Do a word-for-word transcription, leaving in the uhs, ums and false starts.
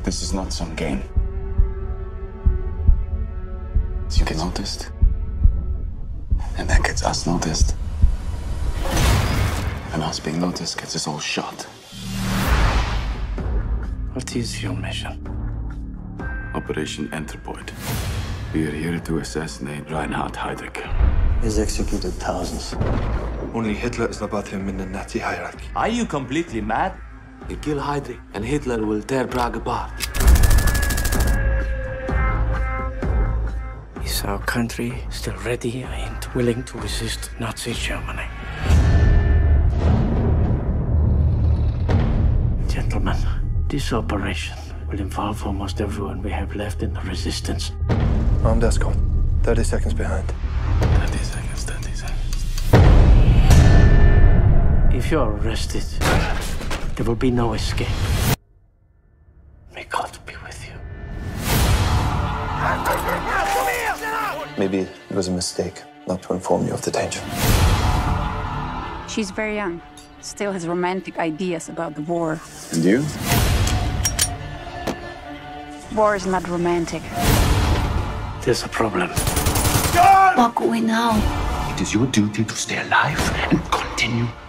This is not some game. You get noticed, and that gets us noticed. And us being noticed gets us all shot. What is your mission? Operation Anthropoid. We are here to assassinate Reinhard Heydrich. He's executed thousands. Only Hitler is above him in the Nazi hierarchy. Are you completely mad? You kill Heydrich, and Hitler will tear Prague apart. Is our country still ready and willing to resist Nazi Germany? Gentlemen, this operation will involve almost everyone we have left in the resistance. Armed escort. thirty seconds behind. thirty seconds, thirty seconds. If you're arrested, there will be no escape. May God be with you. Maybe it was a mistake not to inform you of the danger. She's very young. Still has romantic ideas about the war. And you? War is not romantic. There's a problem. What go we now? It is your duty to stay alive and continue